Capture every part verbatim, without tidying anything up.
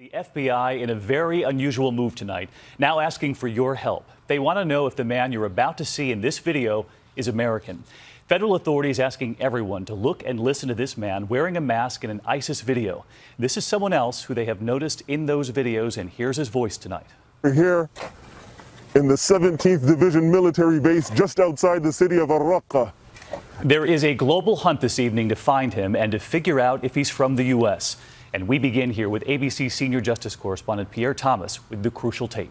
The F B I in a very unusual move tonight, now asking for your help. They want to know if the man you're about to see in this video is American. Federal authorities asking everyone to look and listen to this man wearing a mask in an ISIS video. This is someone else who they have noticed in those videos, and here's his voice tonight. We're here in the seventeenth Division military base just outside the city of Al-Raqqa. There is a global hunt this evening to find him and to figure out if he's from the U S And we begin here with A B C senior justice correspondent Pierre Thomas with the crucial tape.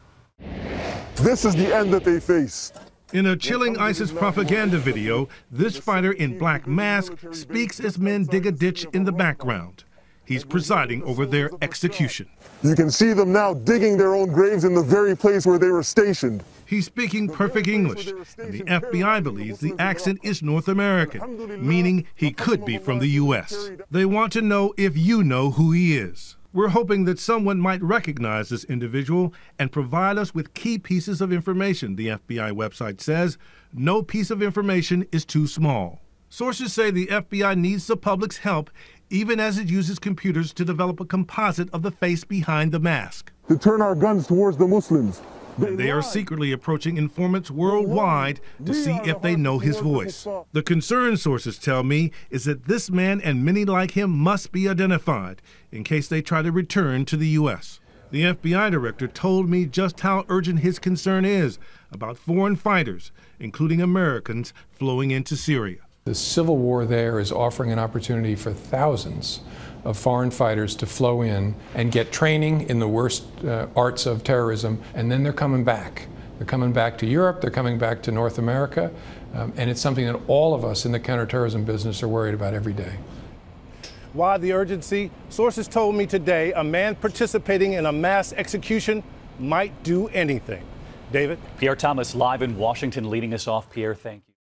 This is the end that they face. In a chilling ISIS propaganda video, this fighter in black mask speaks as men dig a ditch in the background. He's presiding over their execution. You can see them now digging their own graves in the very place where they were stationed. He's speaking perfect English, and the F B I believes the accent is North American, meaning he could be from the U S. They want to know if you know who he is. We're hoping that someone might recognize this individual and provide us with key pieces of information, the F B I website says. No piece of information is too small. Sources say the F B I needs the public's help, even as it uses computers to develop a composite of the face behind the mask. To turn our guns towards the Muslims. And they are secretly approaching informants worldwide to see if they know his voice. The concern, sources tell me, is that this man and many like him must be identified in case they try to return to the U S. The F B I director told me just how urgent his concern is about foreign fighters, including Americans, flowing into Syria. The civil war there is offering an opportunity for thousands of foreign fighters to flow in and get training in the worst uh, arts of terrorism, and then they're coming back. They're coming back to Europe, they're coming back to North America, um, and it's something that all of us in the counterterrorism business are worried about every day. Why the urgency? Sources told me today a man participating in a mass execution might do anything. David? Pierre Thomas live in Washington leading us off. Pierre, thank you.